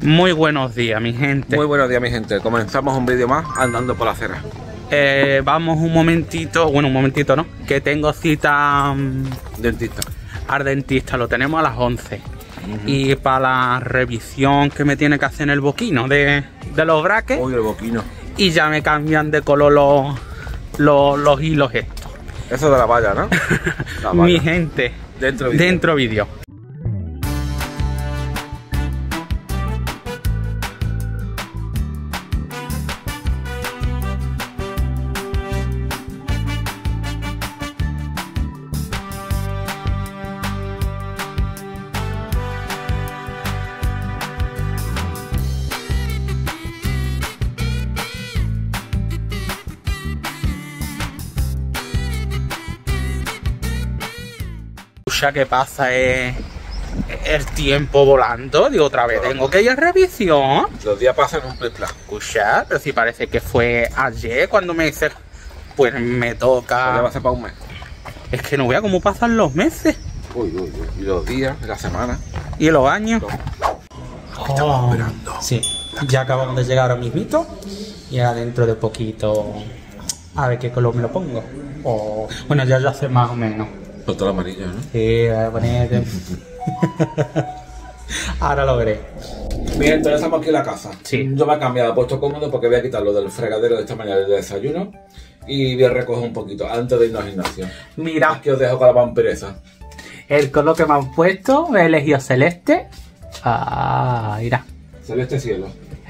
Muy buenos días, mi gente. Muy buenos días, mi gente. Comenzamos un vídeo más andando por la acera. Vamos un momentito, bueno, un momentito no, que tengo cita Dentista. al dentista, lo tenemos a las 11. Y para la revisión que me tiene que hacer en el boquino de los braques. Uy, el boquino. Y ya me cambian de color los hilos estos. Eso de la valla, ¿no? La valla. Mi gente, dentro vídeo. Ya que pasa es el tiempo volando. Digo, otra vez tengo que ir a revisión. Los días pasan un plis-plas. Escucha, pero si parece que fue ayer cuando me dice, pues me toca. Ya va a ser para un mes. Es que no vea cómo pasan los meses. Uy. Y los días, y la semana. Y los años. Estamos esperando. Sí, ya acabamos de llegar ahora mismito. Y ahora dentro de poquito a ver qué color me lo pongo. O bueno, ya sé más o menos. Con todo amarillo, ¿no? Sí, voy a poner. Ahora lo veré. Bien, entonces estamos aquí en la casa. Sí. Yo me he cambiado, he puesto cómodo porque voy a quitar lo del fregadero de esta mañana del desayuno. Y voy a recoger un poquito antes de irnos al gimnasio. Mira, Aquí os dejo con la vampiresa. el color que me han puesto, he elegido celeste. Ah, mira. Celeste cielo.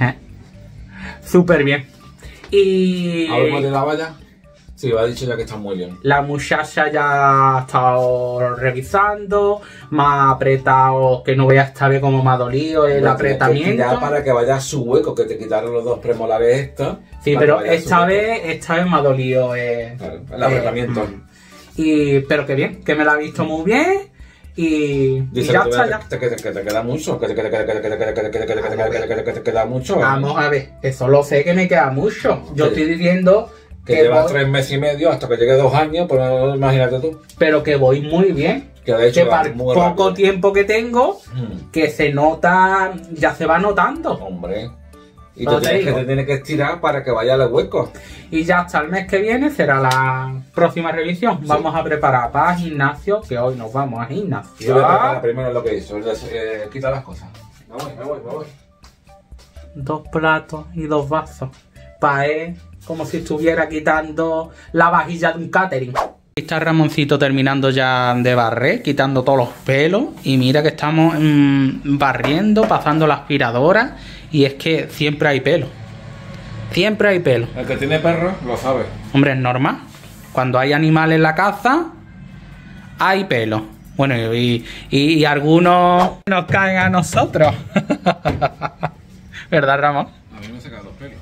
Súper bien. Y ¿Hablamos de la valla? Sí, me ha dicho ya que está muy bien. la muchacha ya ha estado revisando, me ha apretado, que no veas esta vez como me ha dolido el apretamiento. Ya para que vaya a su hueco, que te quitaron los dos premolares estos. Sí, pero esta vez me ha dolido Claro, el apretamiento. pero que bien, que me la ha visto muy bien. Y Dice ya que está, ya. te queda mucho, que te queda mucho. Vamos a ver, eso lo sé que me queda mucho. Yo Sí. estoy diciendo Que llevas 3 meses y medio hasta que llegue 2 años, pues imagínate tú. pero que voy muy bien. Que de hecho Que para el muy poco rápido. tiempo que tengo, que se nota, ya se va notando. Hombre. Y No te digo. te tienes que estirar para que vaya al hueco. Y ya hasta el mes que viene será la próxima revisión. Sí. Vamos a preparar para gimnasio, que hoy nos vamos a gimnasio. Yo voy a preparar primero lo que hizo, quita las cosas. Me voy. 2 platos y 2 vasos. Paé, como si estuviera quitando la vajilla de un catering. Está Ramoncito terminando ya de barrer, quitando todos los pelos. Y mira que estamos barriendo, pasando la aspiradora. Y es que siempre hay pelo. Siempre hay pelo. El que tiene perro lo sabe. Hombre, es normal. Cuando hay animales en la casa, hay pelo. Bueno, y algunos nos caen a nosotros. ¿Verdad, Ramón? A mí me he sacado los pelos.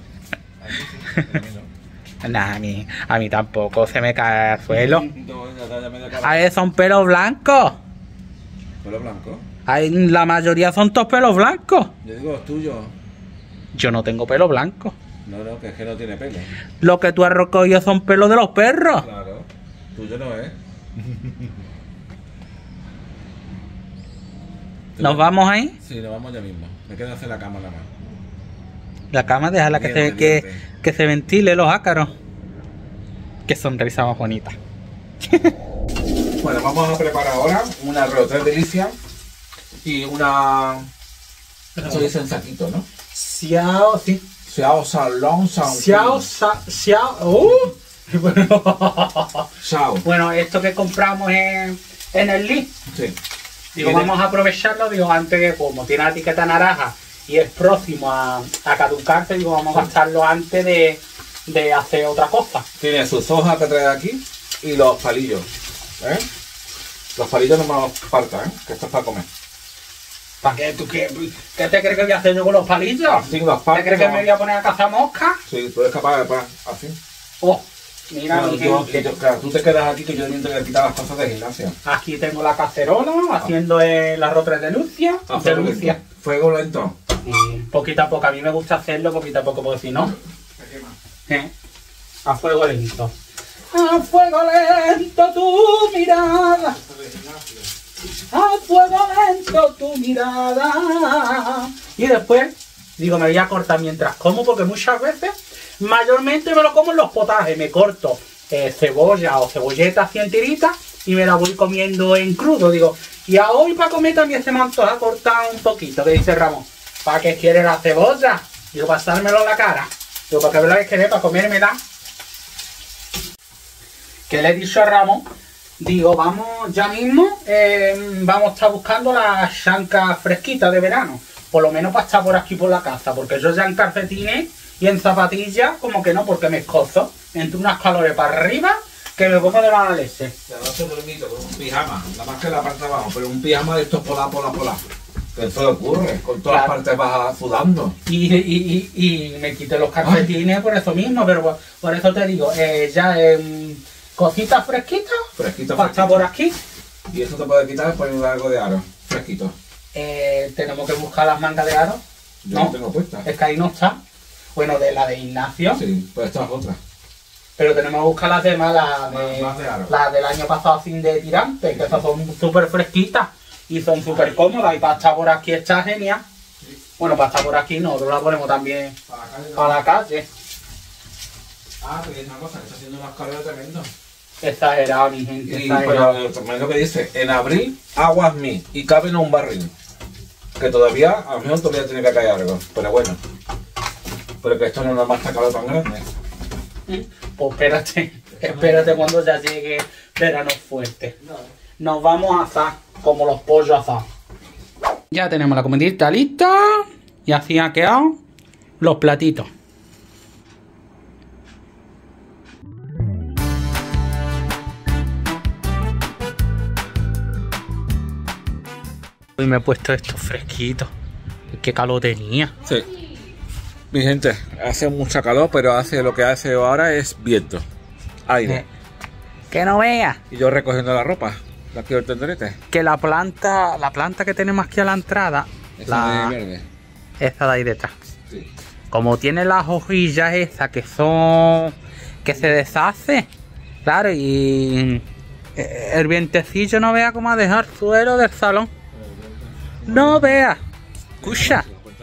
Nah, a mí tampoco se me cae al suelo. A ver, son pelos blancos. ¿Pelo blanco? La mayoría son todos pelos blancos. Yo digo los tuyos. Yo no tengo pelo blanco. No, que es que no tiene pelo. Lo que tú has recogido son pelos de los perros. Claro. Tuyo no es. ¿Nos vamos ahí? Sí, nos vamos ya mismo. Me quedo hacer la cama nada más. La cama, déjala que se ventile los ácaros. Qué sonrisa más bonita. Bueno, vamos a preparar ahora una arroz 3 delicias y una... Eso dice en saquito, ¿no? Xiao, sí. Xiao Salón Xiao. Xiao. Bueno, esto que compramos en el Lidl. Sí. Digo, vamos a aprovecharlo, digo, antes de, como tiene la etiqueta naranja y es próximo a caducarse, digo, vamos a gastarlo antes de hacer otra cosa. Tiene sus hojas que trae aquí y los palillos. Los palillos no me los partas, que esto es para comer. ¿Para qué? ¿Qué te crees que voy a hacer yo con los palillos? Así los partes. ¿Te crees que me voy a poner a cazar moscas? Sí, tú eres capaz de así. Oh, mira, Bueno, mi gente. claro, tú te quedas aquí que yo también te voy a quitar las cosas de gimnasia. Aquí tengo la cacerola haciendo el arroz 3 de Lucia. Fuego lento. Poquito a poco, a mí me gusta hacerlo poquito a poco, porque si no, a fuego lento. A fuego lento tu mirada. a fuego lento tu mirada. Y después, digo, me voy a cortar mientras como, porque muchas veces, mayormente me lo como en los potajes. Me corto cebolla o cebolleta así en tiritas y me la voy comiendo en crudo. Digo, y a hoy para comer también se me antoja cortar un poquito. Que dice Ramón, ¿para qué quiere la cebolla? Digo, pasármelo en la cara. Digo, para que veáis que para comérmela. Que le he dicho a Ramón, digo, vamos ya mismo, vamos a estar buscando las chancas fresquitas de verano. Por lo menos para estar por aquí por la casa, porque yo ya en calcetines y en zapatillas, como que no, porque me escozo. Entre unas calores para arriba, que me pongo de mala leche. Ya no te permito con un pijama, nada más que la parte de abajo, pero un pijama de estos polar. Que eso le ocurre, con todas las partes vas sudando. Y me quité los calcetines por eso mismo, pero por eso te digo, ya cositas fresquitas, para estar por aquí. Y eso te puede quitar después de algo de aro, fresquito. Tenemos que buscar las mangas de aro. Yo no tengo puesta. Es que ahí no está. Bueno, de la de Ignacio. Sí, pues esta es otra. Pero tenemos que buscar las demás, Más de aro. las del año pasado sin de tirante, que esas son súper fresquitas y son súper cómodas. Y para estar por aquí está genial. Sí. Bueno, para estar por aquí nosotros la ponemos también para la calle. Ah, te dice una cosa, que está haciendo unas calores tremendos. Exagerado, mi gente. Y pero también lo que dice, en abril aguas mí y caben en un barril. Que todavía, a lo mejor todavía tiene que caer algo, pero bueno. Pero que esto no es normal, está calor tan grande. Pues espérate cuando ya llegue verano fuerte. Nos vamos a asar como los pollos asados. Ya tenemos la comidita lista y así han quedado los platitos. Hoy me he puesto esto fresquito. Qué calor tenía. Sí. Mi gente, hace mucha calor, pero lo que hace ahora es viento, aire. Que no veas. Y yo recogiendo la ropa, de aquí del tendrete. Que la planta que tenemos aquí a la entrada, esa de verde. Esa de ahí detrás. Sí. Como tiene las hojillas esas que se deshace, claro, y el vientecillo no vea cómo ha dejado el suelo del salón. No vea. Escucha.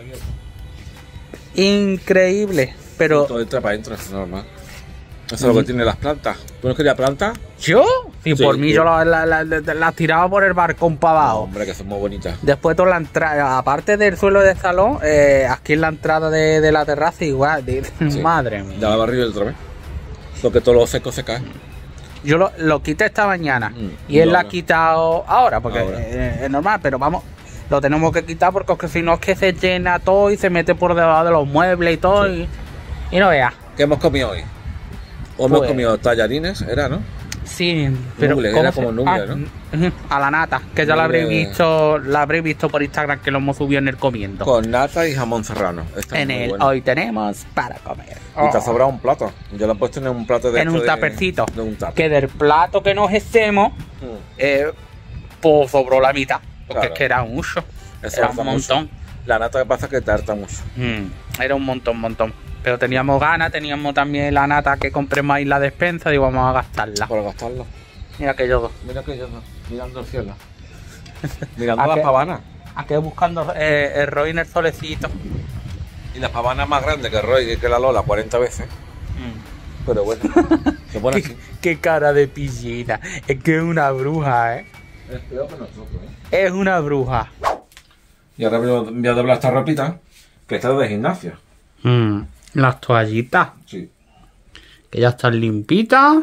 Increíble, pero... Todo entra para adentro, es normal. Eso es lo que tiene las plantas. ¿Tú no querías plantas? ¿Yo? Sí, por mí yo las tiraba por el balcón para abajo. No, hombre, que son muy bonitas. Después toda la entrada, aparte del suelo del salón, aquí en la entrada de la terraza igual. Sí. Madre mía. Ya la barrido otra vez. Porque todo lo seco se cae. Yo lo quité esta mañana y él la ha quitado ahora, porque es normal, pero vamos... Lo tenemos que quitar porque si no es que se llena todo y se mete por debajo de los muebles y todo. Sí. Y no veas. ¿Qué hemos comido hoy? Hoy hemos comido tallarines, ¿era, no? Sí, pero nuble, era como nuble, ¿no? A la nata, que ya la habréis visto por Instagram, que lo hemos subido en el comiendo. Con nata y jamón serrano. Bueno. Hoy tenemos para comer. Y te ha sobrado un plato. Yo lo he puesto en un plato de... En un tapercito. De un tupper. Que del plato que nos hacemos, pues sobró la mitad. Porque claro, es que era mucho. Eso era un montón. Mucho. La nata que pasa es que tarta mucho. Era un montón. Pero teníamos ganas, teníamos también la nata que compremos ahí en la despensa. Digo, vamos a gastarla. Por gastarlo. Mira aquellos dos. Mira aquellos dos. Mirando el cielo. Mirando las pavanas. Aquí buscando el Roy en el solecito. Y las pavanas más grandes que el Roy y que la Lola 40 veces. Pero bueno. Se pone así. Qué cara de pillina. Es que es una bruja, ¿eh? Es peor que nosotros, Es una bruja. Y ahora voy a doblar esta ropita, que está de gimnasio. Las toallitas. Sí. Que ya están limpitas.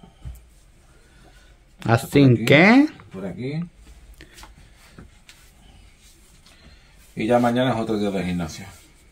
Así que... Por aquí. Y ya mañana es otro día de gimnasio.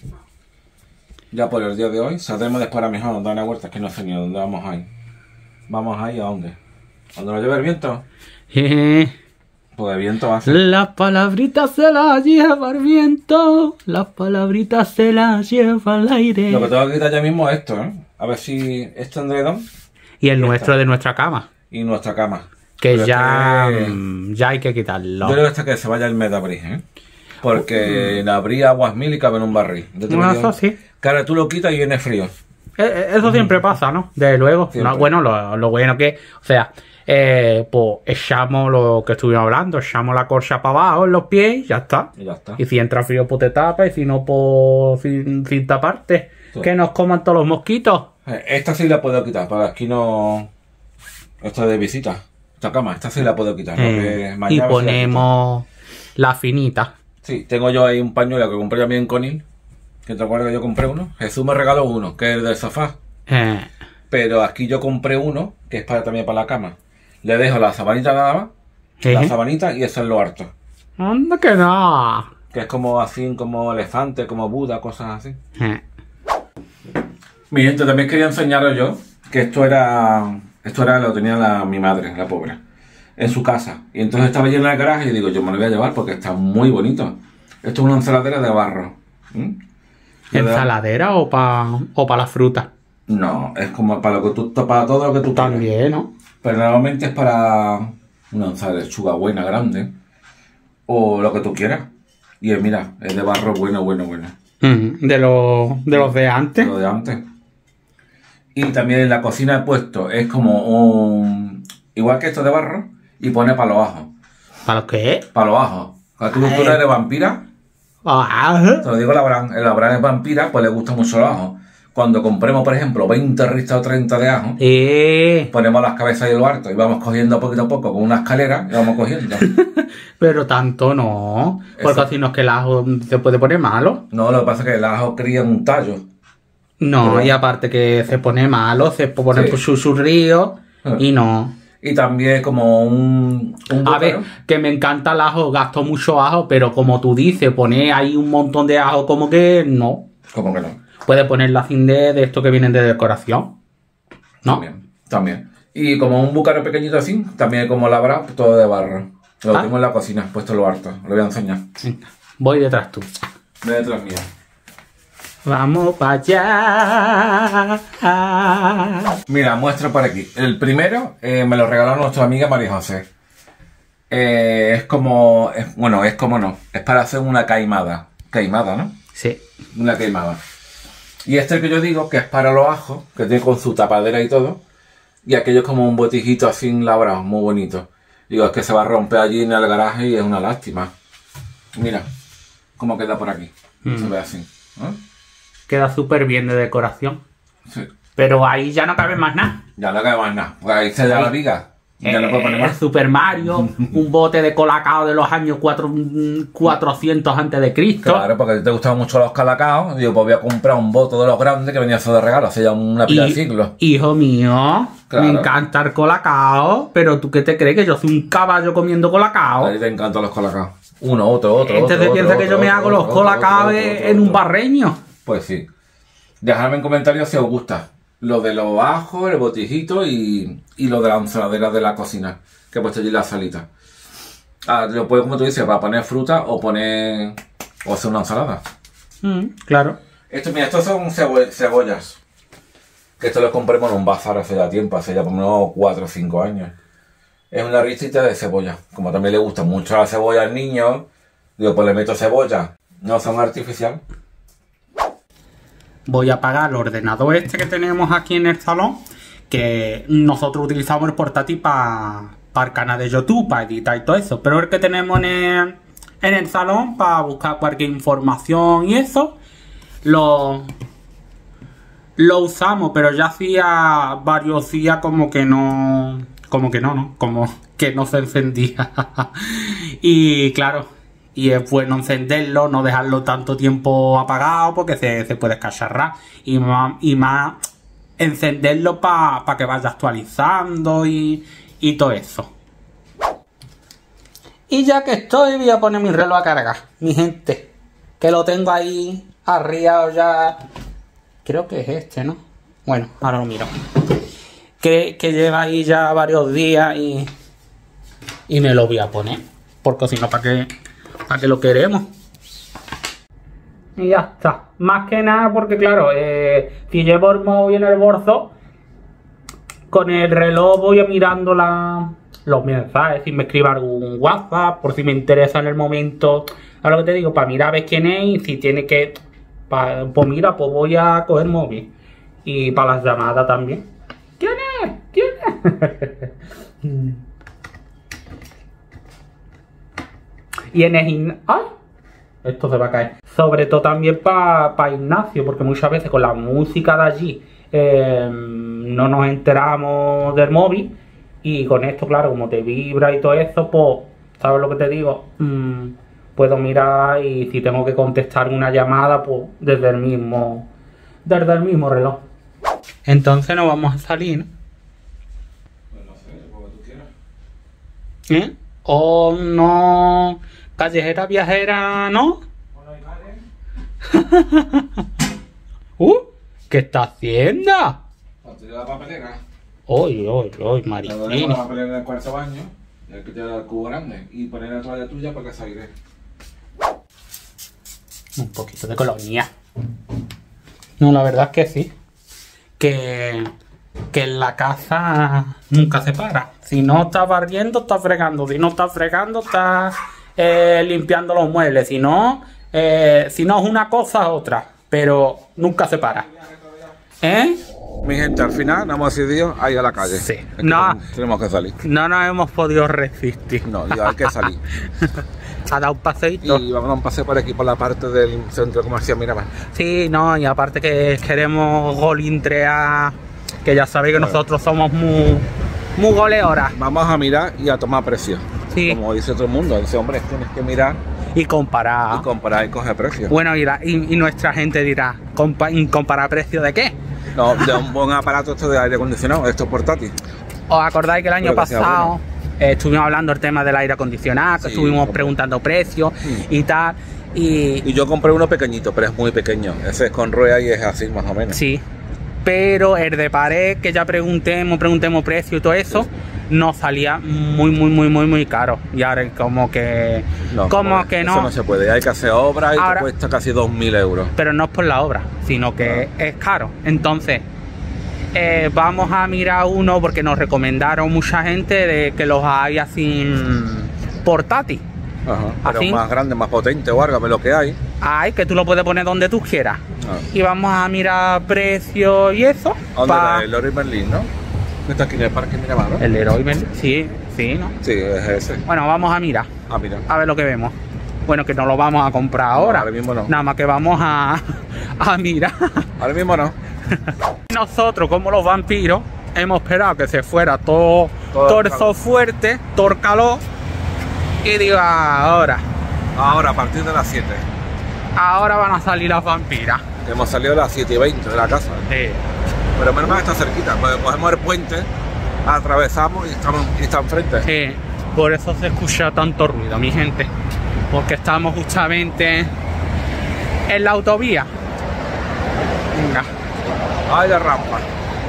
Ya por el día de hoy saldremos después a mejor, dar una vuelta, que no sé ni a dónde vamos a ir. ¿Vamos a ir a dónde? ¿Dónde nos lleva el viento? Pues el viento va a ser. Las palabritas se las lleva el viento. Las palabritas se las lleva el aire. Lo que tengo que quitar ya mismo es esto, ¿eh? A ver si este endredón. Y el nuestro está de nuestra cama. Y nuestra cama. Que ya hay que quitarlo. Yo creo que hasta que se vaya el mes de abril, ¿eh? Porque en abril aguas mil y cabe en un barril. Eso sí. Claro, tú lo quitas y viene frío. Eso siempre pasa, ¿no? Desde luego. No, bueno, lo bueno que... O sea, pues echamos lo que estuvimos hablando, echamos la corcha para abajo en los pies y ya está. Y ya está. Y si entra frío, pues te tapa, y si no, pues sin taparte. Sí. Que nos coman todos los mosquitos. Esta sí la puedo quitar, para aquí no... Esta de visita. Esta cama, esta sí la puedo quitar. Porque Y mañana ponemos la finita. sí, tengo yo ahí un pañuelo que compré también con Conil. Que te acuerdas que yo compré uno. Jesús me regaló uno, que es el del sofá. Pero aquí yo compré uno, que es también para la cama. Le dejo la sabanita nada más. La sabanita y eso es lo harto. Anda que no. Que es como así, como elefante, como Buda, cosas así. Mi gente, también quería enseñaros yo que esto era lo tenía mi madre, la pobre, en su casa. Y entonces estaba lleno de garaje y digo, yo me lo voy a llevar porque está muy bonito. Esto es una ensaladera de barro. ¿Ensaladera o para la fruta? No, es como para para todo lo que tú quieras. También, ¿no? Pero normalmente es para una ensalada de lechuga buena, grande. O lo que tú quieras. Y mira, es de barro bueno. De los de antes. Lo de antes. Y también en la cocina he puesto, es como igual que esto de barro, y pone para los ajos. ¿Para lo qué? Para los ajos. Cuando tú eres vampira, te lo digo, la Bran es vampira, pues le gusta mucho los ajos. Cuando compremos, por ejemplo, 20 ristas o 30 de ajos, ponemos las cabezas y lo harto y vamos cogiendo poquito a poco con una escalera y vamos cogiendo. Pero tanto no, porque así no es que el ajo se puede poner malo. No, lo que pasa es que el ajo cría un tallo. No, pero... y aparte que se pone malo, se pone susurrío y no. Y también como un a ver, que me encanta el ajo, gasto mucho ajo, pero como tú dices, poner ahí un montón de ajo, como que no. Como que no. Puedes poner la fin de esto que vienen de decoración, ¿no? También. Y como un búcaro pequeñito así, también como labra, todo de barro. Lo tengo en la cocina, puesto lo harto. Lo voy a enseñar. Voy detrás tú. Voy detrás mía. Vamos para allá. Mira, muestro por aquí. El primero me lo regaló nuestra amiga María José. Es como no. Es para hacer una caimada. Caimada, ¿no? Sí. Una caimada. Y este que yo digo, que es para los ajos, que tiene con su tapadera y todo. Y aquello es como un botijito así labrado, muy bonito. Digo, es que se va a romper allí en el garaje y es una lástima. Mira cómo queda por aquí. Se ve así, ¿no? Queda súper bien de decoración. Sí. Pero ahí ya no cabe más nada. Ya no cabe más nada. Pues ahí se da la viga. Ya no puedo poner más. Super Mario, un bote de colacao de los años 400 antes de Cristo. Claro, porque te gustaban mucho los colacaos. Digo, pues voy a comprar un bote de los grandes que venía a ser de regalo hace ya una pila de siglos. Hijo mío, claro. Me encanta el colacao, pero ¿tú qué te crees? ¿Que yo soy un caballo comiendo colacao? A ti te encantan los colacaos. Uno, otro. Entonces piensa que yo me hago los colacaos en un barreño. Pues sí. Dejadme en comentarios si os gusta. Lo de los ajos, el botijito y lo de la ensaladera de la cocina. Que he puesto allí la salita. Lo puedes, como tú dices, para poner fruta o hacer una ensalada. Claro. Estos son cebollas. Que esto lo compremos en un bazar hace ya tiempo, hace ya por unos 4 o 5 años. Es una ristita de cebolla. Como también le gusta mucho la cebolla al niño, digo, pues le meto cebolla. No son artificial. Voy a apagar el ordenador este que tenemos aquí en el salón, que nosotros utilizamos el portátil para el canal de YouTube, para editar y todo eso, pero el que tenemos en el salón para buscar cualquier información y eso, lo usamos, pero ya hacía varios días como que no se encendía. Y claro, y es bueno encenderlo, no dejarlo tanto tiempo apagado porque se puede escacharrar. Y más encenderlo para que vaya actualizando y todo eso. Y ya que estoy, voy a poner mi reloj a cargar, mi gente. Que lo tengo ahí arriba ya. Creo que es este, ¿no? Bueno, ahora lo miro. Que lleva ahí ya varios días y me lo voy a poner. Porque si no, ¿para qué lo queremos? Y ya está. Más que nada porque, claro, si llevo el móvil en el bolso, con el reloj voy mirando los mensajes. Si me escribe algún WhatsApp, por si me interesa en el momento. A lo que te digo, para mirar a ver quién es y si tiene que... pues mira, pues voy a coger móvil. Y para las llamadas también. ¿Quién es? Y en el gimnasio... ¡Ay! Esto se va a caer. Sobre todo también para Ignacio, porque muchas veces con la música de allí no nos enteramos del móvil. Y con esto, claro, como te vibra y todo eso, pues, ¿sabes lo que te digo? Puedo mirar y si tengo que contestar una llamada, pues desde el mismo reloj. Entonces nos vamos a salir, ¿no? Pues no sé, como tú quieras. Oh, no. Callejera viajera, ¿no? ¿Qué está haciendo? La papelera. Uy, La Maricín. papelera en el cuarto baño. Y hay que tirar el cubo grande. Y poner la toalla tuya para que se aire. Un poquito de colonia. No, la verdad es que sí. Que en la casa nunca se para. Si no estás barriendo, estás fregando. Si no estás fregando, estás limpiando los muebles. Si no es una cosa, es otra. Pero nunca se para. Mi gente, al final nos hemos decidido a ir a la calle. Sí. Es que No. tenemos que salir. No nos hemos podido resistir. No, ya hay que salir. Ha dado un paseíto. Y vamos a dar un paseo por aquí, por la parte del centro comercial Miramar. Sí, no, y aparte que queremos golintrear, que ya sabéis que nosotros somos muy goleoras. Vamos a mirar y a tomar precio. Sí. Como dice todo el mundo, dice, hombre, tienes que mirar Y comparar. y comparar y coger precio. Bueno, y nuestra gente dirá, ¿comparar precio de qué? No, de un buen aparato esto de aire acondicionado, esto es portátil. ¿Os acordáis que el año Pero que sea pasado estuvimos hablando del tema del aire acondicionado, que Sí, estuvimos hombre. preguntando precios y tal? Y yo compré uno pequeñito, pero es muy pequeño. Ese es con rueda y es así, más o menos. Sí, pero el de pared, que ya preguntemos precio y todo eso, nos salía muy caro. Y ahora es como que... No, como eso que no. no se puede, hay que hacer obra y Ahora- te cuesta casi 2.000 euros. Pero no es por la obra, sino que es caro. Entonces, vamos a mirar uno porque nos recomendaron mucha gente de que los hay así portátil. Ajá, pero ¿Así? más grande, más potente o algo, lo que hay. Hay que tú lo puedes poner donde tú quieras. Ah. Y vamos a mirar precios y eso. ¿Dónde era? El Leroy Merlin, ¿no? Está aquí en el parque Miramar, ¿no? El Leroy Merlin, sí, ¿no? Sí, es ese. Bueno, vamos a mirar. Ah, mira. A ver lo que vemos. Bueno, que no lo vamos a comprar ahora. ahora mismo no. Nada más que vamos a mirar. Ahora mismo no. Nosotros, como los vampiros, hemos esperado que se fuera todo el sol fuerte, todo el calor. Y digo, ahora Ahora, a partir de las 7. van a salir las vampiras. Hemos salido a las 7:20 de la casa. Pero menos mal que está cerquita. Pues cogemos el puente, atravesamos y está enfrente. Por eso se escucha tanto ruido, mi gente. Porque estamos justamente en la autovía. Venga. ¡Ay, la rampa!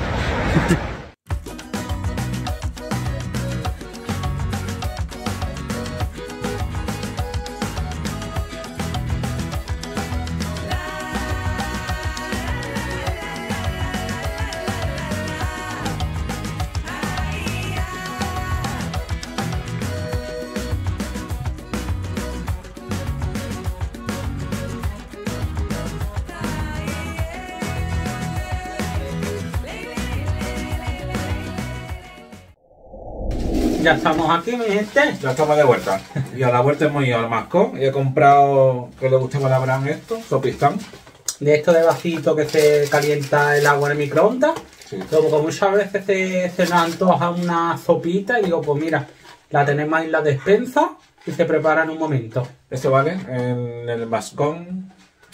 Ya estamos aquí, mi gente. Ya estamos de vuelta. Y a la vuelta hemos ido al Mascó y he comprado, que le gusta a Abraham esto, sopistán. De esto de vasito que se calienta el agua en el microondas. Sí. Luego muchas veces se nos antoja una sopita y digo, pues mira, la tenemos ahí en la despensa y se prepara en un momento. Esto vale en el Mascón.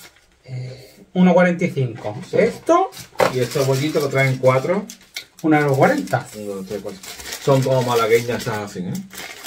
1,45. Sí. Esto, Y estos bollitos lo traen 4. 1,40 1, 2, 3, 4. Son como malagueñas, estas así, ¿eh?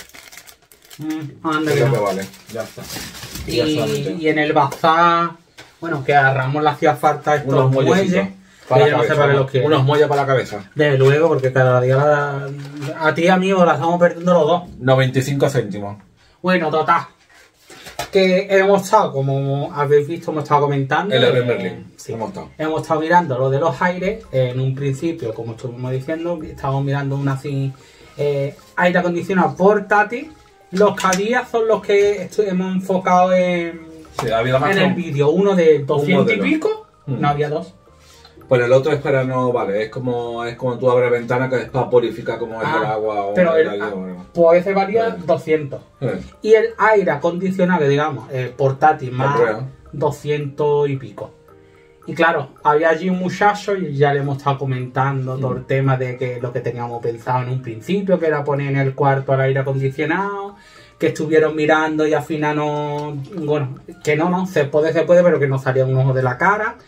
Anda Es que lo que no. vale. Ya está. Y ya solamente. Y en el bazar, bueno, que a Ramón le hacía falta estos Unos muelles. muellecitos Que para yo la no sé cabeza. para qué los quiere. Unos muelles para la cabeza. Desde luego, porque cada día a ti y a mí os la estamos perdiendo los dos. 95 céntimos. Bueno, total. Que hemos estado, como habéis visto, hemos estado comentando. El Leroy Merlin. Sí. Hemos estado. Hemos estado mirando lo de los aires. En un principio, como estuvimos diciendo, estábamos mirando una así aire acondicionado portátil. Los que había son los que hemos enfocado Sí, ha habido más en que el vídeo. Uno de 200 y modelo. pico. Mm. No había dos. Pues el otro es para no, vale, es como tú abres ventana que es para purificar como es el agua o pero el aire. Pues ese valía 200. Y el aire acondicionado, digamos, portátil más 200 y pico. Y claro, había allí un muchacho y ya le hemos estado comentando todo el tema de que lo que teníamos pensado en un principio, que era poner en el cuarto el aire acondicionado, que estuvieron mirando y al final no... Bueno, que no, se puede, pero que no salía un ojo de la cara.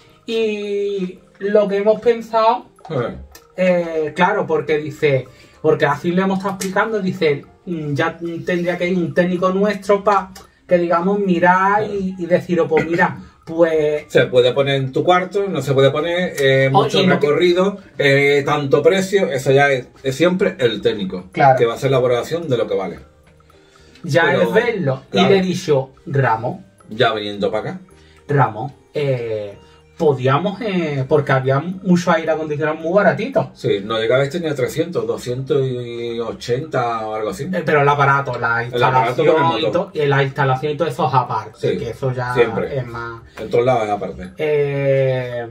Y lo que hemos pensado, claro, porque así le hemos estado explicando, dice, ya tendría que ir un técnico nuestro para que digamos mirar y deciros, pues mira, pues... Se puede poner en tu cuarto, no se puede poner, mucho recorrido, tanto precio, eso ya es siempre el técnico, claro, que va a hacer la valoración de lo que vale. Ya pero, es verlo, claro. Y le he dicho, Ramos, ya viniendo para acá, Ramos, podíamos, porque había mucho aire acondicionado muy baratito. Sí, no llegaba este ni a 300, 280 o algo así. Pero el aparato, la instalación y la instalación y todo eso es aparte, sí, que eso ya siempre es más... En todos lados es aparte.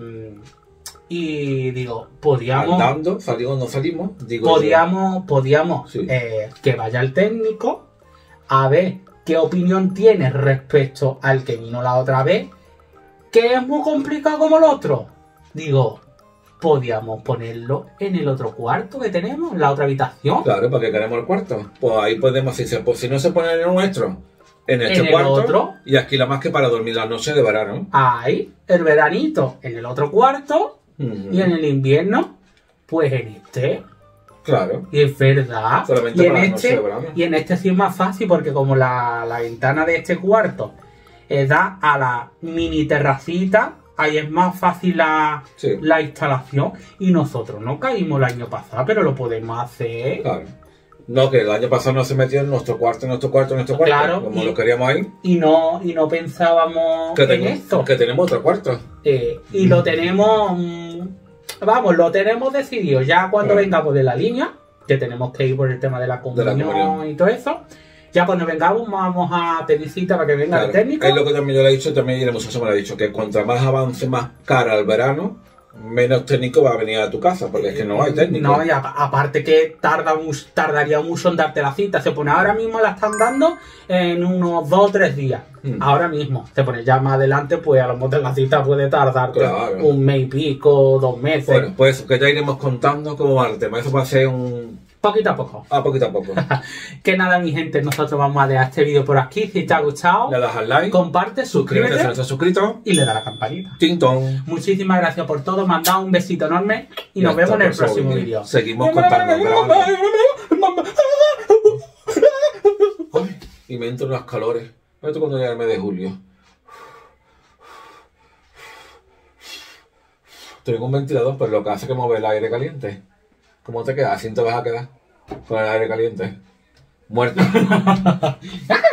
Y digo, podíamos... Andando, salimos, no salimos, digo podíamos sí, que vaya el técnico a ver qué opinión tiene respecto al que vino la otra vez, que es muy complicado como el otro. Digo, podíamos ponerlo en el otro cuarto que tenemos, en la otra habitación. Claro, para que queremos el cuarto. Pues ahí podemos, si no se pone en el nuestro, en este cuarto. Otro, y aquí la más que para dormir la noche de verano. Ahí, el veranito en el otro cuarto, y en el invierno, pues en este. Claro. Y es verdad. Solamente para la noche de verano. Y en este sí es más fácil porque como la ventana de este cuarto da a la mini terracita, ahí es más fácil la instalación. Y nosotros no caímos el año pasado, pero lo podemos hacer. Claro. No, que el año pasado no se metió en nuestro cuarto, claro, como lo queríamos ahí. Y no pensábamos en esto. Que tenemos otro cuarto. Y lo tenemos, vamos, lo tenemos decidido. Ya cuando vengamos de la línea, que tenemos que ir por el tema de la comunión y todo eso. Ya cuando vengamos vamos a pedir cita para que venga el técnico. Es lo que también yo le he dicho, también Irene Musaso me lo ha dicho, que cuanto más avance más cara el verano, menos técnico va a venir a tu casa, porque es que no hay técnico. No, y aparte que tardaría mucho en darte la cita. Se pone ahora mismo, la están dando en unos 2 o 3 días. Ahora mismo. Se pone ya más adelante, pues a lo mejor la cita puede tardar un mes y pico, 2 meses. Bueno, pues que ya iremos contando cómo va el tema. Eso va a ser un... Poquito a poco. Poquito a poco. Que nada, mi gente, nosotros vamos a dejar este vídeo por aquí. Si te ha gustado, le das al like, comparte, suscríbete si no estás suscrito y le da la campanita. Tintón. Muchísimas gracias por todo, mandad un besito enorme y nos vemos en el próximo vídeo. Seguimos contando. Y me entran los calores. Esto cuando llega el mes de julio. Tengo un ventilador, pero lo que hace es que mueve el aire caliente. ¿Cómo te quedas? ¿Así te vas a quedar con el aire caliente? Muerto.